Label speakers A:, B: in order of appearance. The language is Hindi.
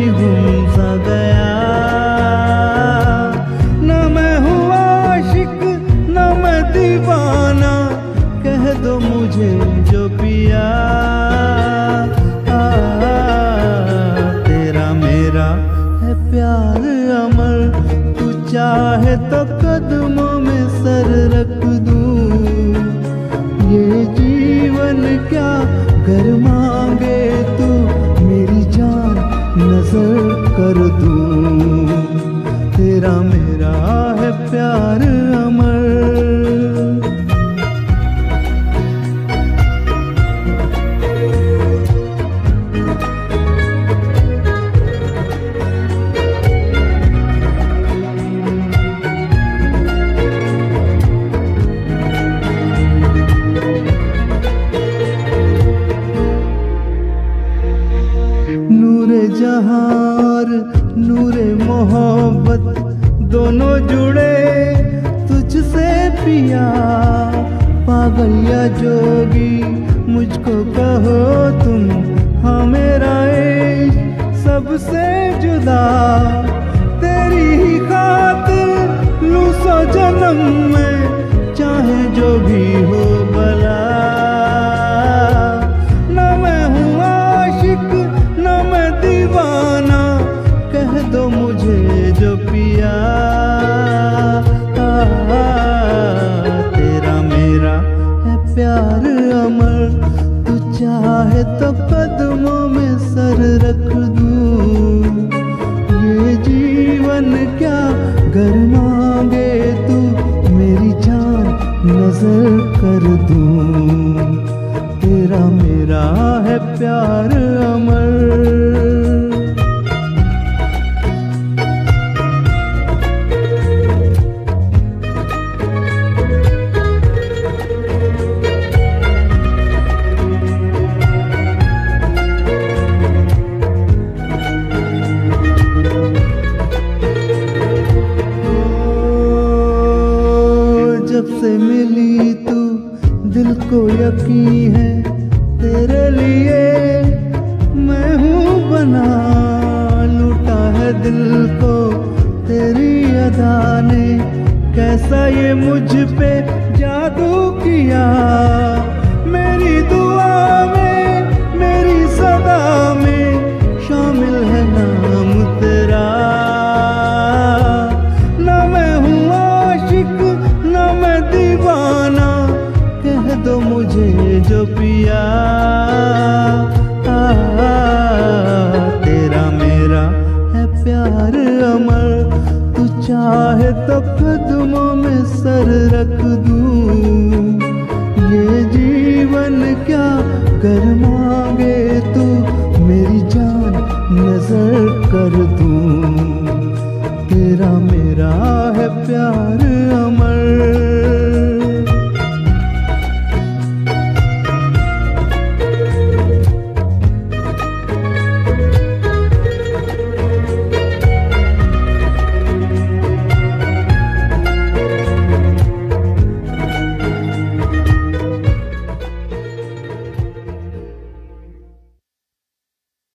A: ही गुम सा गया। न मैं हूँ आशिक न मैं दीवाना, कह दो मुझे जो पिया। तेरा मेरा है प्यार अमर, तू चाहे तो कदमों में सर रख दूं। ये जीवन क्या घर मांगे तू, मेरी जान नजर कर दूं। तेरा मेरा है प्यार अमर। नूरे जहार नूरे मोहब्बत दोनों जुड़े तुझसे पिया। पागल या जोगी मुझको कहो तुम, हाँ मेरा इश्क सबसे जुदा। तेरी ही खातिर लूं 100 जन्म में, चाहे जो भी हो भला। न मैं हूँ आशिक न मैं दीवाना, कह दो मुझे जो पिया। तेरा मेरा है प्यार अमर, तू चाहे तो कदमों में सर रख दूं। ये जीवन क्या घर मांगे तू, मेरी जान नजर कर दूं। तेरा मेरा है प्यार अमर। जब से मिली तू दिल को यकीन है, तेरे लिए मैं हूँ बना। लूटा है दिल को तेरी अदा ने, कैसा ये मुझ पे जादू किया। मेरी दुआ में मेरी सदा में शामिल है नाम तेरा। न मैं हूँ आशिक न मैं दीवाना, कह दो मुझे जो पिया। तेरा मेरा है प्यार अमर, तू चाहे तो कदमों में सर रख दूं। ये जीवन क्या कर मांगे तू, मेरी जान नजर कर दूं। तेरा मेरा है प्यार